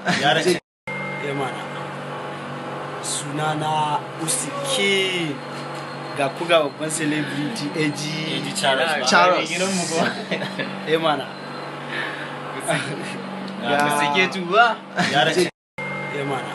Ya race. Mana. Sunana Useeking. Ga kuga babban celebrity AG Charos. Mana. Useeking tuwa. Ya race. Mana.